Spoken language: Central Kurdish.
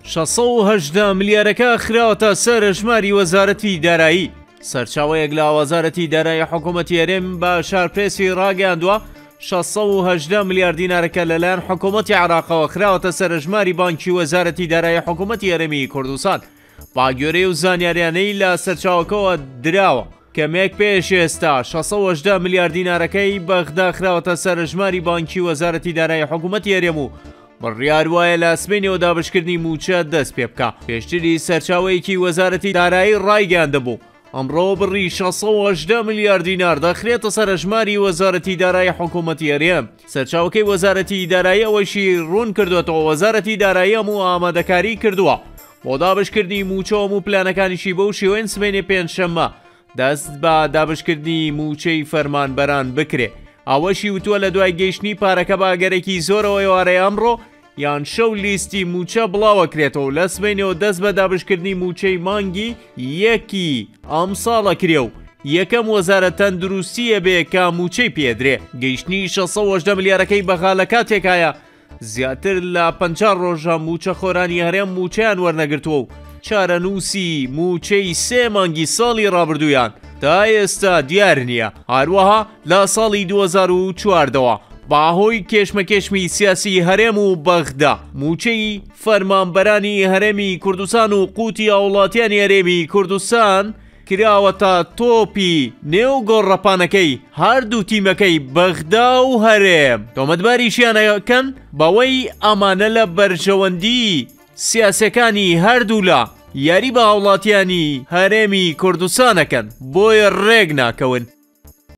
618 ملیارەکە خراوەتە سەر ژماری وەزارەتی دارایی. سەرچاوەیەک لە وەزارەتی دارایی حکوومەتی هەرێم بە شارپرێسی ڕاگەاندووە 618 ملیار دینارەکە لەلایەن حکوومەتی عێراقەوە خراوەتە سەر ژماری بانکی وەزارەتی دارایی حکوومەتی هەرێمی کوردستان. باگوێرەی و زانیاریانەی لە سەرچاوەکەوە دراوە کەمێک پێش ئێستا 618 ملیار دینارەکەی بەغدا خراوەتە سەر ژماری بانکی وەزارەتی دارایی حکوومەتی هەرێم و بڕیار وایە لە سبەینەوە دابشکردنی موچە دەست پێ بکە. پێشتری سەرچاوەیەکی وەزارەتی دارایی ڕایگەاندەبوو ئەمڕۆ بڕی 618 ملیار دینار دەخرێتە سەر ژماری وەزارەتی دارایی حکوومەتی هەرێم. سەرچاوەکەی وەزارەتی دارایی ئەوەشی ڕوون کردوێتەوە وەزارەتی دارایی هەموو ئامادەکاری کردووە بۆ دابشکردنی موچە و پلانەکانیشی بەو شێوەیە سبەینێ پێنجشەممە دەست بە دابشکردنی موچەی فەرمانبەران بکرێ. ئەوەشی وتووە لە دوای گەیشتنی پارەکە باگەرێکی زۆرەوە ئێوارەی ئەمڕۆ یان شەو لیستی موچە بڵاوەکرێتەوە لە سبەینەوە دەست بە دابشکردنی موچەی مانگی یەکی ئەم ساڵە کرێ و یەکەم وەزارەت تەندروستیە بێ کە موچەی پێدرێ. گەیشتنی 618 ملیارەکەی بەغا لە کاتێکایە زیاتر لە 50 ڕۆژە موچە خۆرانی هەرێم موچەیان وەرنەگرتووە و چارەنووسی موچەی 3 مانگی ساڵی ڕابردوویان تا ئێستا دیار نییە. هەروەها لە ساڵی 2014ەوە باهۆی کێشمەکێشمی سیاسی هەرێم و بەغدا موچەی فەرمانبەرانی هەرێمی کوردستان و قوتی هاوڵاتیانی هەرێمی کوردستان کراوەتە تۆپی نێو گۆڕەپانەکەی هەردوو تیمەکەی بەغدا و هەرێم. تۆمەتباریشیانەکەن بەوەی ئەمانە لە بەرژەوەندی سیاسەکانی هەردوو لە یاری بە هاوڵاتیانی هەرێمی کوردستانەکەن بۆیە ڕێک ناکەون.